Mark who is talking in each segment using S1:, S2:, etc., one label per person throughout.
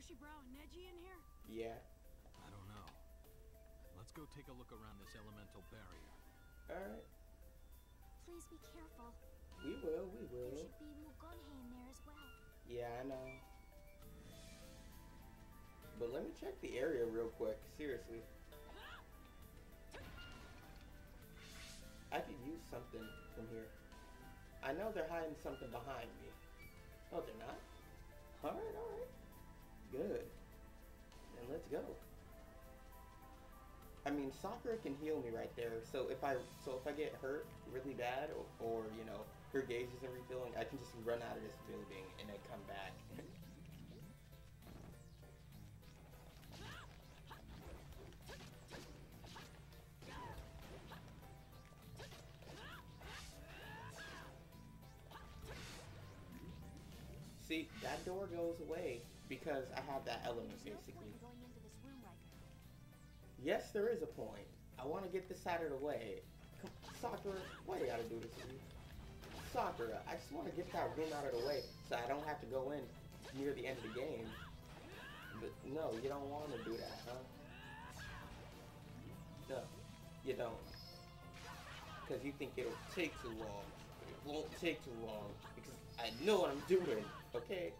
S1: Bushybrow and Neji in here?
S2: Yeah.
S3: I don't know. Let's go take a look around this elemental barrier.
S2: Alright.
S4: Please be careful.
S2: We will, we will.
S4: There should be Mugonhe in there as well.
S2: Yeah, I know. But let me check the area real quick, seriously. I could use something from here. I know they're hiding something behind me. Oh, they're not? Alright, alright. Good. Then let's go. I mean, Sakura can heal me right there. So if I get hurt really bad, or you know, her gauge isn't refilling, I can just run out of this building and then come back. See, that door goes away because I have that element, basically. Yes, there is a point. I want to get this out of the way. Sakura, why you gotta do this to me? Sakura, I just want to get that room out of the way so I don't have to go in near the end of the game. But no, you don't want to do that, huh? No, you don't. Because you think it'll take too long. But it won't take too long because I know what I'm doing, okay?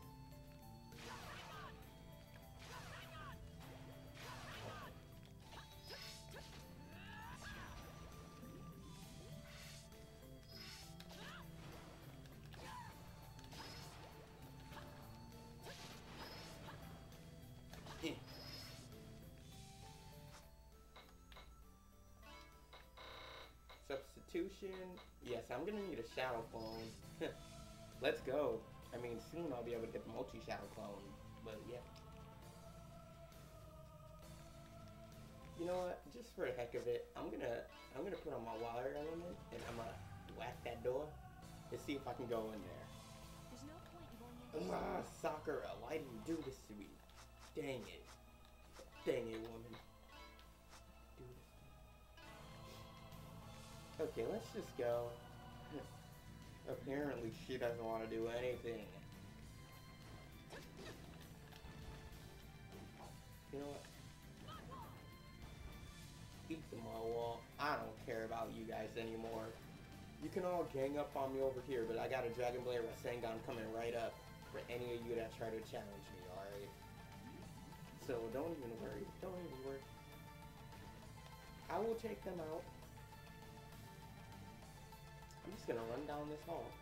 S2: Substitution. Yes, I'm gonna need a shadow clone. Let's go. I mean, soon I'll be able to get the multi-shadow clone, but yeah. You know what? Just for the heck of it, I'm gonna put on my water element and I'm gonna whack that door and see if I can go in there.
S4: There's no point in going in.
S2: Ah, Sakura, why do you do this to me? Dang it. Dang it, woman. Do this. Okay, let's just go. Apparently she doesn't want to do anything. You know what? Eat the wall. I don't care about you guys anymore. You can all gang up on me over here, but I got a Dragon Blade Rasengan coming right up for any of you that try to challenge me, alright? So don't even worry. Don't even worry. I will take them out. I'm just gonna run down this hall.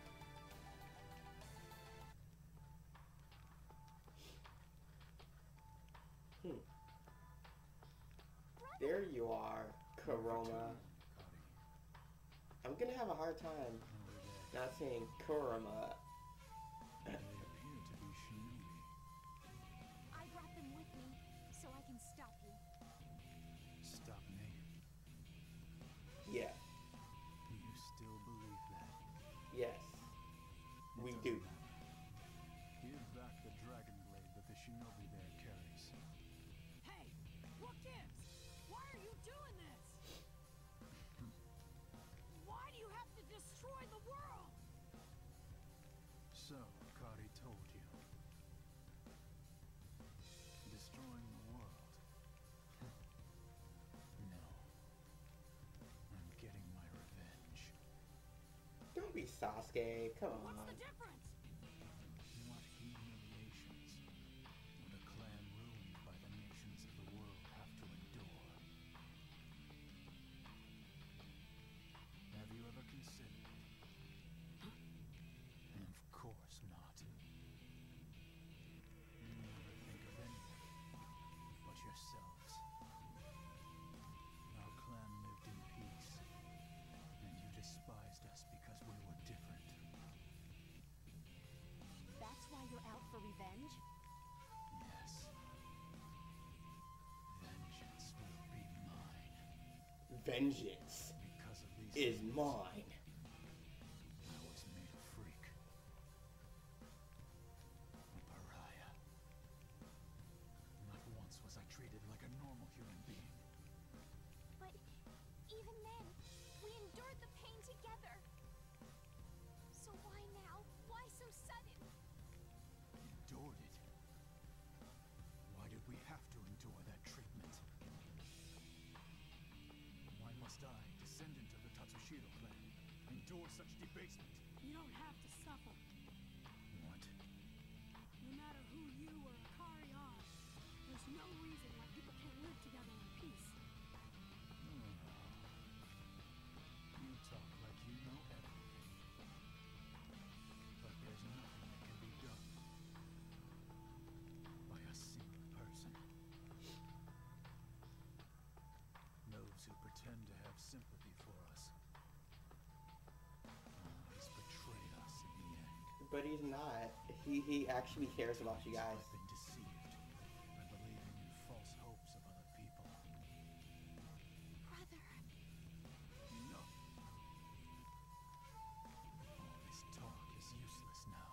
S2: There you are, Kurama. I'm gonna have a hard time not saying Kurama.
S1: They appear to be shinobi.
S4: I brought them with me so I can stop you.
S1: Stop me.
S2: Yeah.
S1: Do you still believe that?
S2: Yes. We do.
S1: Give back the dragon blade that the shinobi there carries.
S5: Hey, what gives? Why are you doing this? Why do you have to destroy the world?
S1: So, Kari told you. Destroying the world. No. I'm getting my revenge.
S2: Don't be Sasuke. Come
S5: What's the
S2: on.
S5: difference?
S1: What humiliations would a clan ruined by the nations of the world have to endure? Have you ever considered? Of course not. You never think of anyone but yourselves. Our clan lived in peace, and you despised us because we were different.
S4: That's why you're out for revenge?
S1: Yes. Vengeance will be mine.
S2: Vengeance
S1: Because of these
S2: is
S1: things,
S2: mine.
S1: I was made a freak. A pariah. Not once was I treated like a normal human being.
S4: But even then, we endured the pain together. So why now? Why so sudden?
S1: Endured it. Bushido clan endure such debasement?
S5: You don't have to suffer.
S1: What?
S5: No matter who you or Akari are, there's no reason why people can't live together in peace.
S1: You talk like you know everything. But there's nothing that can be done by a single person. Those who pretend to have sympathy for us always betray us in the end.
S2: But he's not. He actually cares about you guys.
S1: I've been deceived by believing in false hopes of other people.
S4: Brother.
S1: No. All this talk is useless now.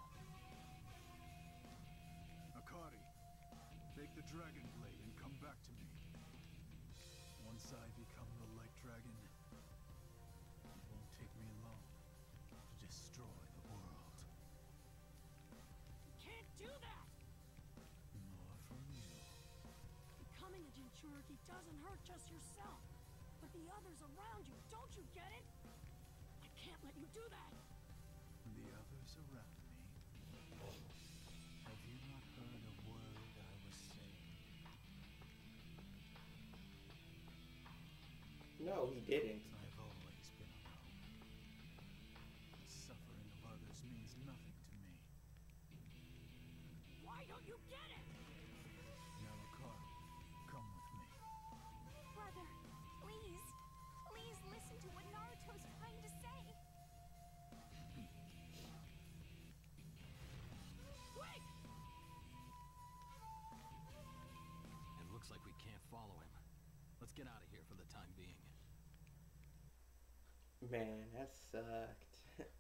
S1: Akari, take the dragon blade and come back to me. Once I become the light dragon, it won't take me long to destroy the world.
S5: You can't do that!
S1: More from you.
S5: Becoming a Jinchuriki doesn't hurt just yourself, but the others around you. Don't you get it? I can't let you do that!
S1: The others around me. Have you not heard a word I was saying?
S2: No, he didn't.
S1: I've always been alone. The suffering of others means nothing to me.
S5: Why don't you get it?
S1: Now, Akari, come with me.
S4: Brother, please. Please listen to what Naruto's trying to say.
S5: Wait!
S3: It looks like we can't follow him. Let's get out of here for the time being.
S2: Man, that sucked.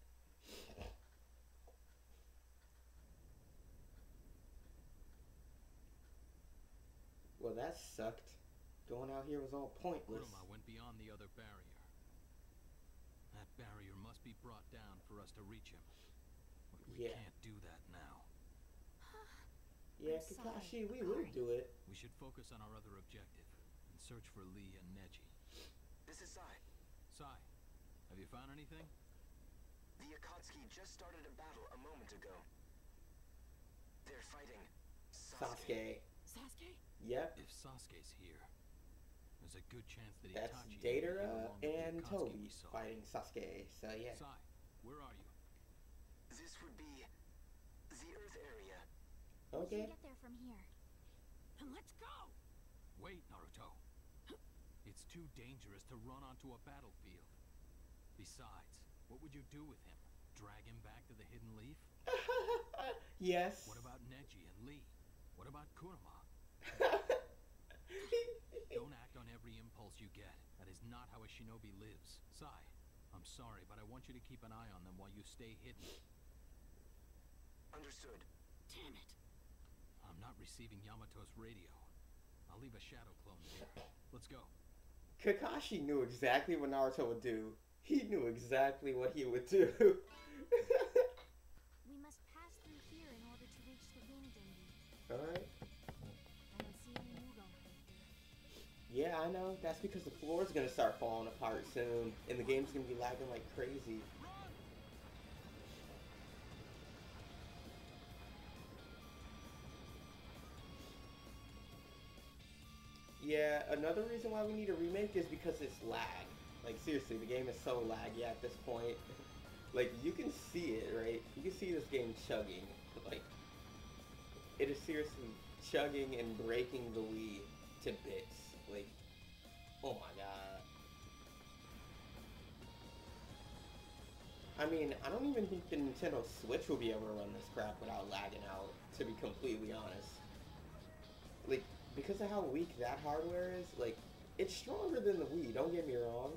S2: Well, that sucked. Going out here was all pointless.
S3: Kurama went beyond the other barrier. That barrier must be brought down for us to reach him. But we
S2: Yeah.
S3: can't do that now.
S2: Yeah,
S4: I'm
S2: Kakashi,
S4: sorry,
S2: we will
S4: Akari.
S2: do it.
S3: We should focus on our other objective and search for Lee and Neji.
S6: This is Sai.
S3: Sai, have you found anything?
S6: The Akatsuki just started a battle a moment ago. They're fighting
S2: Sasuke.
S5: Sasuke?
S2: Yep,
S3: If Sasuke's here, there's a good chance that
S2: that's
S3: Itachi may be here
S2: Datara
S3: along with the
S2: and
S3: Akatsuki we
S2: Toby
S3: saw.
S2: fighting Sasuke. So yeah.
S3: Sai, where are you?
S6: This would be the Earth area.
S4: We
S2: Okay.
S4: can get there from here.
S5: Then let's go!
S3: Wait, Naruto. It's too dangerous to run onto a battlefield. Besides, what would you do with him? Drag him back to the Hidden Leaf?
S2: Yes.
S3: What about Neji and Lee? What about Kurama? Don't act on every impulse you get. That is not how a shinobi lives. Sai, I'm sorry, but I want you to keep an eye on them while you stay hidden.
S6: Understood.
S5: Damn it!
S3: I'm not receiving Yamato's radio. I'll leave a shadow clone here. Let's go.
S2: Kakashi knew exactly what Naruto would do. He knew exactly what he would do.
S4: We must pass through here in order to reach the Rindengi.
S2: Alright.
S4: I don't see any Mugo right here.
S2: Yeah, I know. That's because the floor's gonna start falling apart soon. And the game's gonna be lagging like crazy. Yeah, another reason why we need a remake is because it's lag. Like, seriously, the game is so laggy at this point. Like, you can see it, right? You can see this game chugging. Like, it is seriously chugging and breaking the Wii to bits. Like, oh my god. I mean, I don't even think the Nintendo Switch will be able to run this crap without lagging out, to be completely honest. Like, because of how weak that hardware is, like, it's stronger than the Wii, don't get me wrong.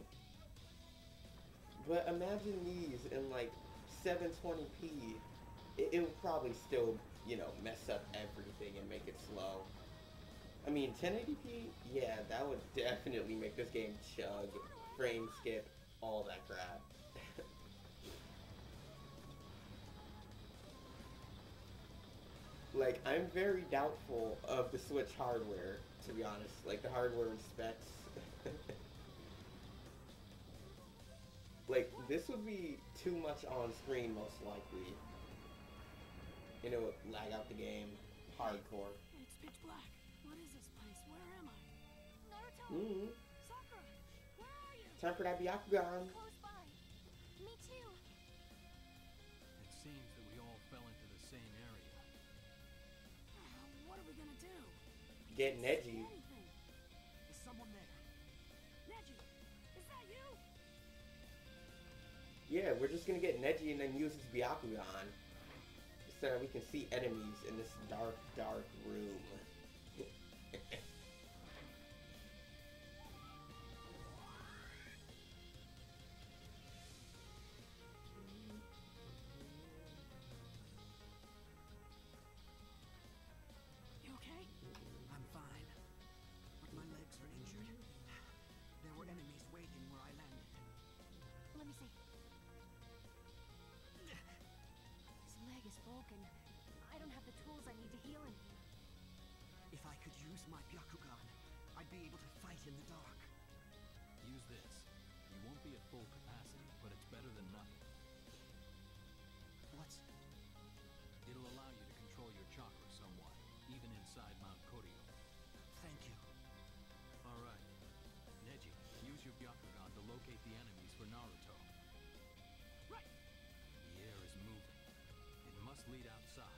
S2: But imagine these in, like, 720p. It would probably still, you know, mess up everything and make it slow. I mean, 1080p, yeah, that would definitely make this game chug, frame skip, all that crap. Like, I'm very doubtful of the Switch hardware, to be honest. Like, the hardware and specs. Like, this would be too much on screen, most likely. You know, lag out the game. Hardcore.
S5: It's pitch black. What is this place? Where am I?
S4: Naruto!
S5: Sakura, where are you?
S2: Time for that Byakugan.
S4: Close by. Me too.
S3: It seems that we all fell into the same area.
S5: What are we gonna do?
S2: Get
S5: See
S2: Neji.
S5: anything?
S7: Is someone there?
S5: Neji, is that you?
S2: Yeah, we're just gonna get Neji and then use his Byakugan. So that we can see enemies in this dark, dark room.
S5: You okay?
S7: I'm fine. But my legs are injured. There were enemies waiting where I landed.
S4: Let me see. His leg is broken. I don't have the tools I need to heal him.
S7: If I could use my Byakugan, I'd be able to fight in the dark.
S3: Use this. You won't be at full capacity, but it's better than nothing.
S7: What's...
S3: It'll allow you to control your chakra somewhat, even inside Mount Koryo.
S7: Thank you.
S3: Alright. Neji, use your Byakugan to locate the enemies for Naruto.
S5: Right.
S3: The air is moving. It must lead outside.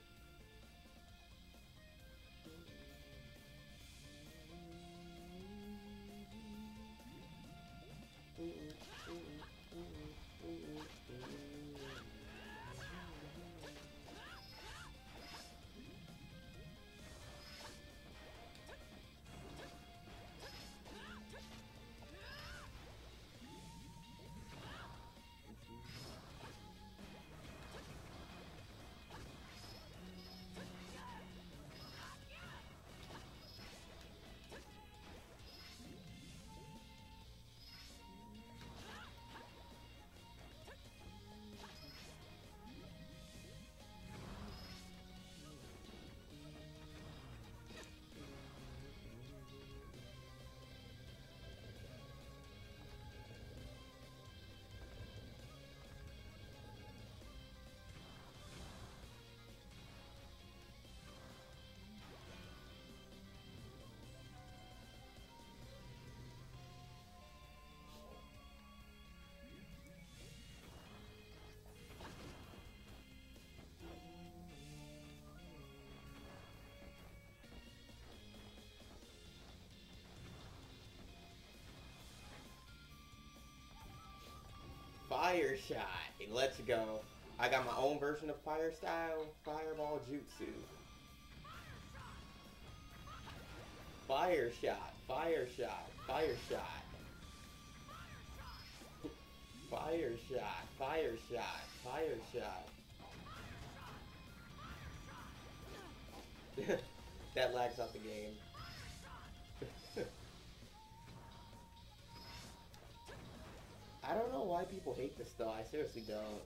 S2: Fire shot. Let's go. I got my own version of fire style. Fireball jutsu. Fire shot. Fire shot. Fire shot. Fire shot. Fire shot. Fire shot. That lags out the game. I don't know why people hate this though. I seriously don't.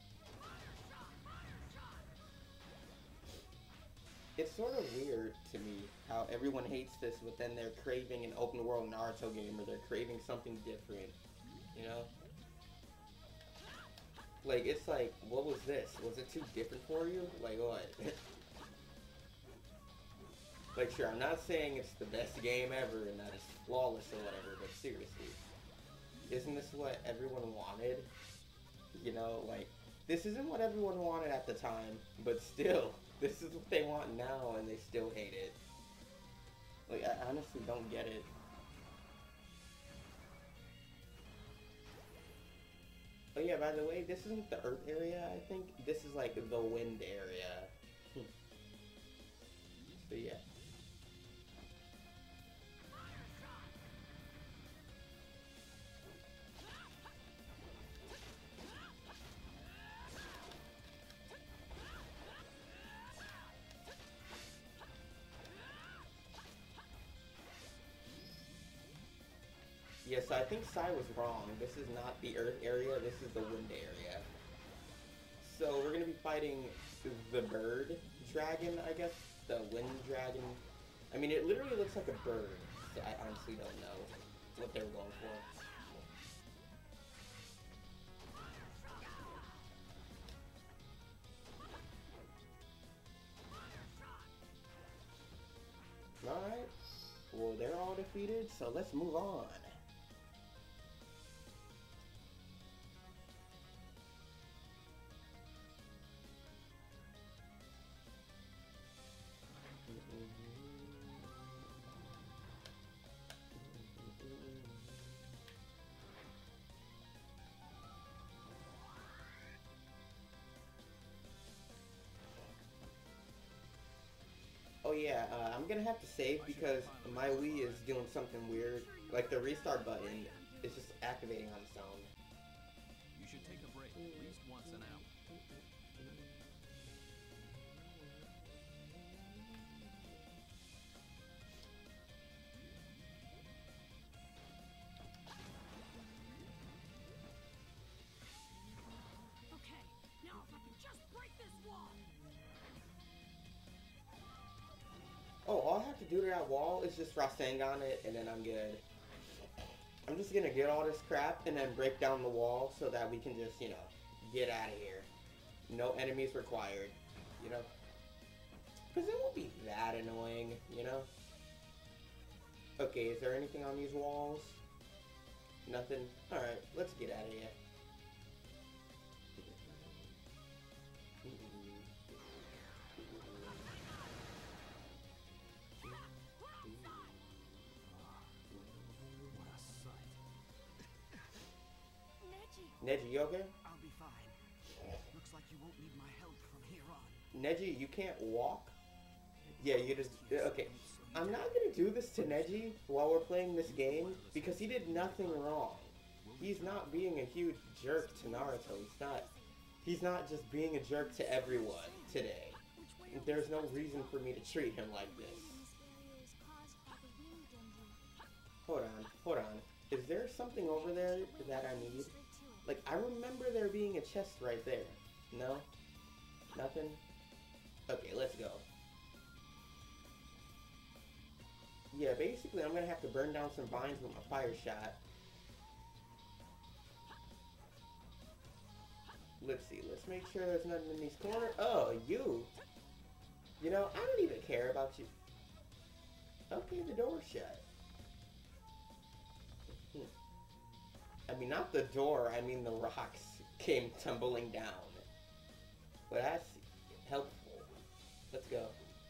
S2: It's sort of weird to me how everyone hates this, but then they're craving an open world Naruto game, or they're craving something different. You know? Like, it's like, what was this? Was it too different for you? Like, what? Like, sure, I'm not saying it's the best game ever and that it's flawless or whatever, but seriously. Isn't this what everyone wanted? You know, like, this isn't what everyone wanted at the time, but still, this is what they want now, and they still hate it. Like, I honestly don't get it. Oh yeah, by the way, this isn't the Earth area, I think. This is, like, the Wind area. So yeah. Yes, I think Sai was wrong. This is not the Earth area, this is the Wind area. So we're gonna be fighting the bird dragon, I guess. The wind dragon. I mean, it literally looks like a bird. So I honestly don't know what they were going for. they're all defeated, so let's move on. Oh yeah, I'm gonna have to save because my Wii is doing something weird. Like the restart button is just activating on its own.
S3: You should take a break, at least once an hour.
S5: Okay, now if I can just break this wall.
S2: Oh, all I have to do to that wall is just Rasengan it, and then I'm good. I'm just gonna get all this crap and then break down the wall so that we can just, you know, get out of here. No enemies required, you know? Because it won't be that annoying, you know? Okay, is there anything on these walls? Nothing? Alright, let's get out of here.
S3: What a sight.
S4: Neji,
S2: Neji, you okay?
S7: I'll be fine. Looks like you won't need my help from here on.
S2: Neji, you can't walk? Yeah, you just... Okay. I'm not gonna do this to Neji while we're playing this game because he did nothing wrong. He's not being a huge jerk to Naruto. He's not just being a jerk to everyone today. There's no reason for me to treat him like this.
S4: this area is caused by the wind, Genji.
S2: Hold on. Is there something over there that I need?
S4: Straight to it.
S2: Like, I remember there being a chest right there. No? Nothing? Okay, let's go. Yeah, basically I'm gonna have to burn down some vines with my fire shot. Let's see, let's make sure there's nothing in these corners. Oh, you! You know, I don't even care about you. Okay, the door's shut. I mean, not the door, I mean the rocks came tumbling down. But that's helpful. Let's go.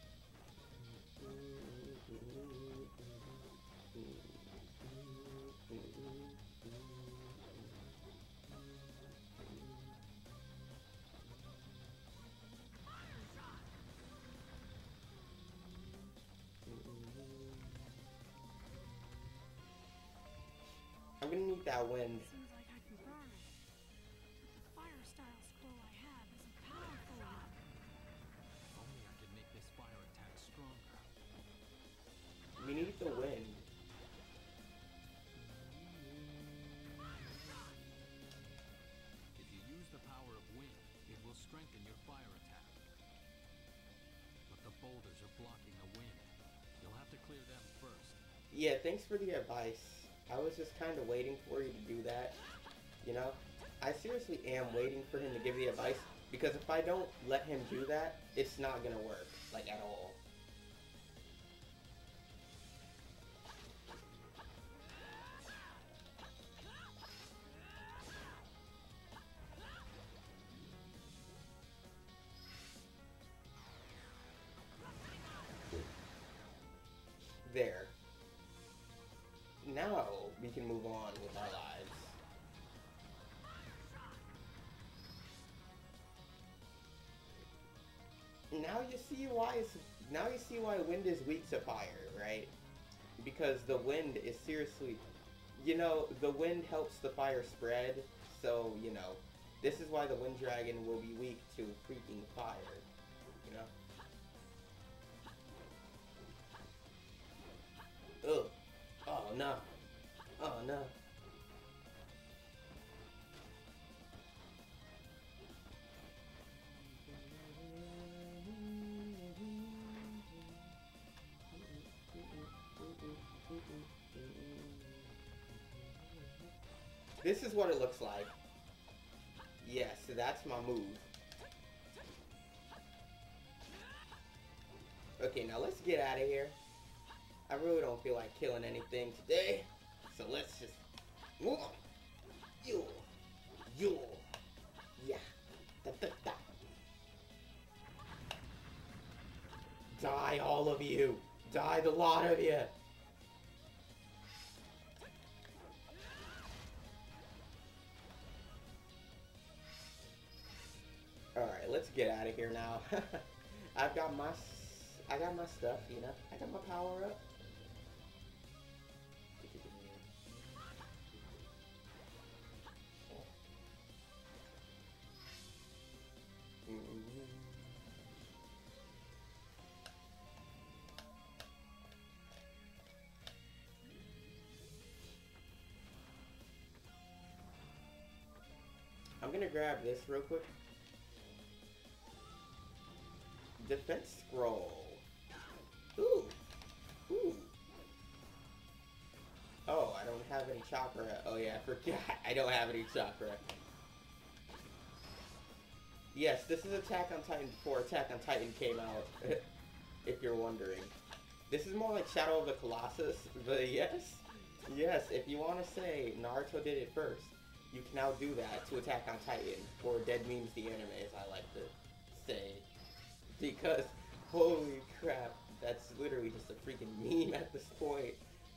S2: I'm gonna need that wind.
S5: Seems like I can burn it. But the fire style scroll I have isn't powerful enough.
S3: If only I could make this fire attack stronger.
S2: We need the wind.
S3: If you use the power of wind, it will strengthen your fire attack. But the boulders are blocking the wind. You'll have to clear them first.
S2: Yeah, thanks for the advice. I was just kind of waiting for you to do that. You know? I seriously am waiting for him to give the advice. Because if I don't let him do that, it's not gonna work. Like, at all. There. Now we can move on with our lives. Now you see why wind is weak to fire, right? Because the wind is seriously, you know, the wind helps the fire spread, so, you know, this is why the wind dragon will be weak to freaking fire, you know? Ugh. Oh no. Oh no. This is what it looks like. Yes, that's my move. Okay, now let's get out of here. I really don't feel like killing anything today, so let's just move on. You, yeah, da, da, da. Die, all of you. Die, the lot of you. All right, let's get out of here now. I got my stuff, you know. I got my power up. I'm gonna grab this real quick. Defense scroll. Ooh. Ooh. Oh, I don't have any chakra. Oh yeah, I forgot. I don't have any chakra. Yes, this is Attack on Titan before Attack on Titan came out. If you're wondering. This is more like Shadow of the Colossus, but yes. Yes, if you want to say Naruto did it first, you can now do that to Attack on Titan, or Dead Memes the Anime, as I like to say. Because, holy crap, that's literally just a freaking meme at this point.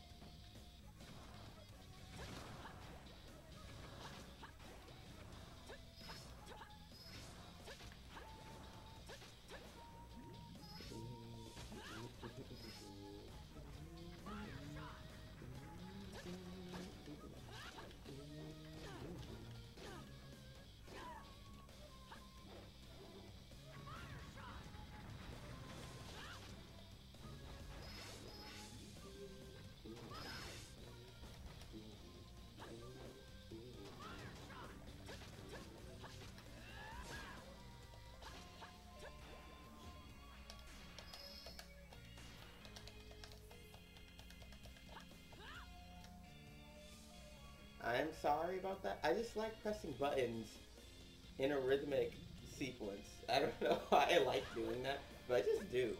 S2: I'm sorry about that. I just like pressing buttons in a rhythmic sequence. I don't know why I like doing that, but I just do.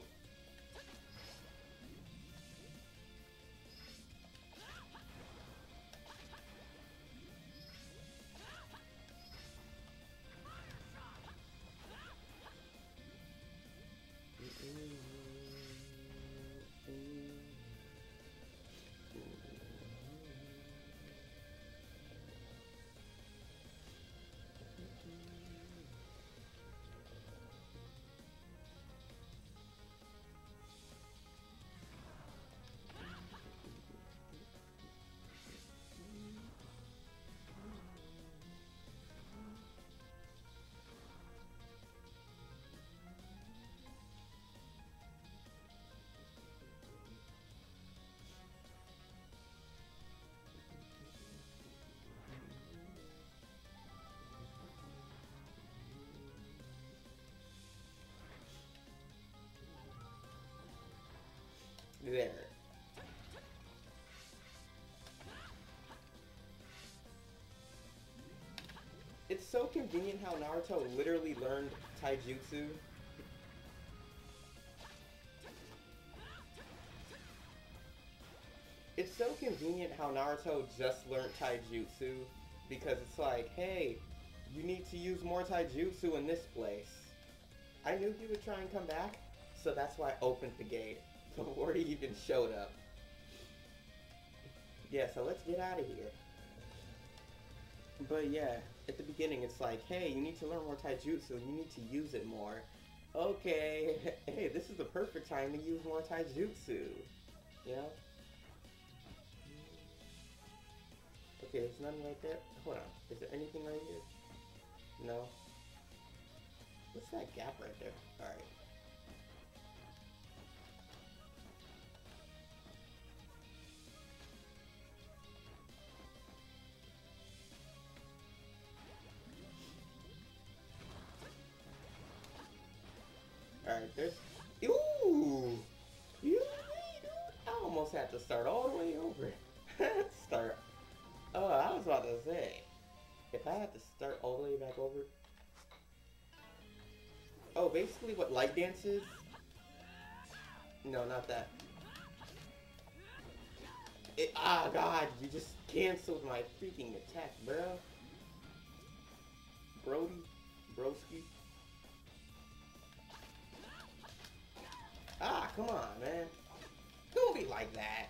S2: There. It's so convenient how Naruto literally learned taijutsu. It's so convenient how Naruto just learned taijutsu, because it's like, hey, you need to use more taijutsu in this place. I knew he would try and come back, so that's why I opened the gate before he even showed up. Yeah, so let's get out of here. But yeah, at the beginning it's like, hey, you need to learn more taijutsu and you need to use it more. Okay, hey, this is the perfect time to use more taijutsu. You know? Okay, there's none right there. Hold on, is there anything right here? No? What's that gap right there? Alright. Alright, there's... Ooh! You, I almost had to start all the way over. Start... Oh, I was about to say, if I had to start all the way back over... Oh, basically what Light Dance is? No, not that. Ah, God, you just canceled my freaking attack, bro. Brody? Broski? Ah, come on, man. Don't be like that.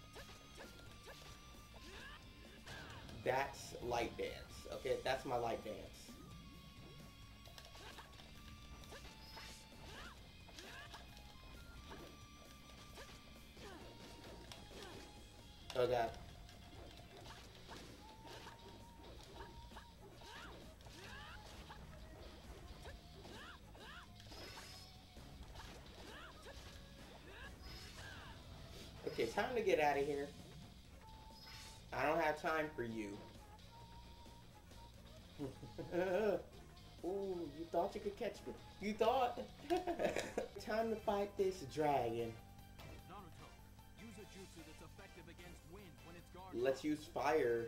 S2: That's light dance. Okay, that's my light dance. Oh, God. Okay, time to get out of here. I don't have time for you. Ooh, you thought you could catch me. You thought? Time to fight this dragon.
S3: Naruto, use a jutsu that's effective against wind when it's guarded.
S2: Let's use fire.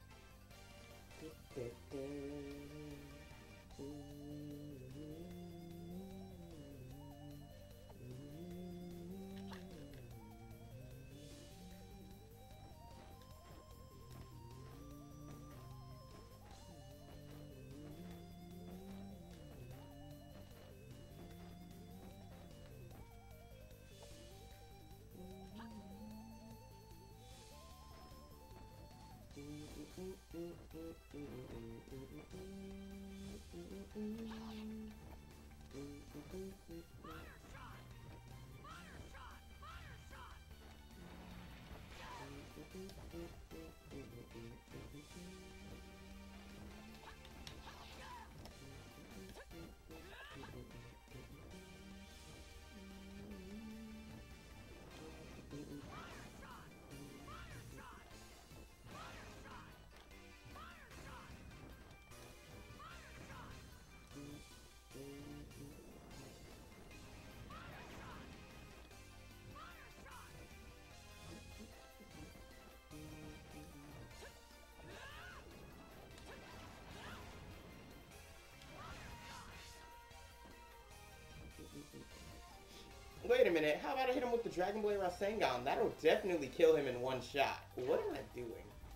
S2: Wait a minute, how about I hit him with the Dragon Blade Rasengan? That'll definitely kill him in one shot. What am I doing?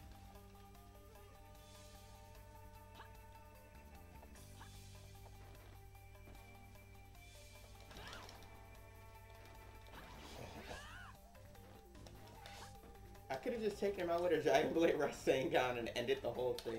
S2: I could have just taken him out with a Dragon Blade Rasengan and ended the whole thing.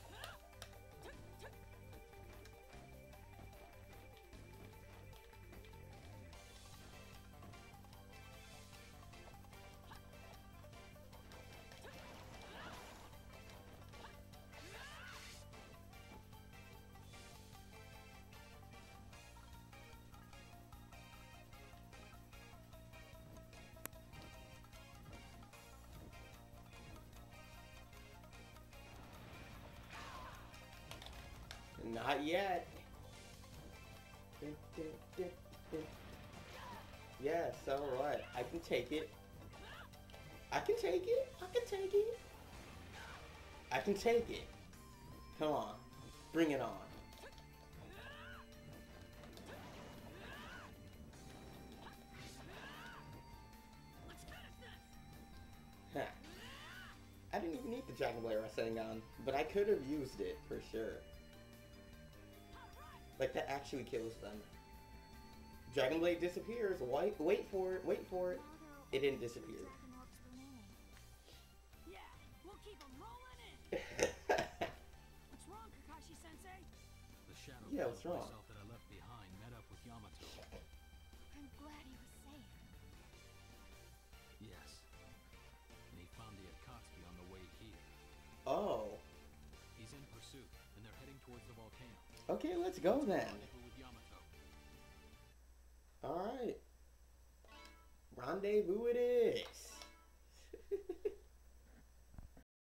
S2: Not yet. Yeah, so what? I can take it. I can take it. I can take it. I can take it. Come on. Bring it on. Huh. I didn't even need the Dragon Blade Rasengan, but I could have used it for sure. Like, that actually kills them. Dragon Blade disappears. Wait for it. Wait for it. It didn't disappear.
S5: Yeah, we'll keep 'em rolling in. What's wrong, Kakashi-sensei?
S3: The shadow
S2: Yeah, what's wrong?
S3: myself that I left behind met up with Yamato.
S4: I'm glad he was safe.
S3: Yes. And he found the Akatsuki on the way here.
S2: Oh.
S3: He's in pursuit, and they're heading towards the volcano.
S2: Okay, let's go then.
S3: Rendezvous with Yamato.
S2: Alright. Rendezvous it is.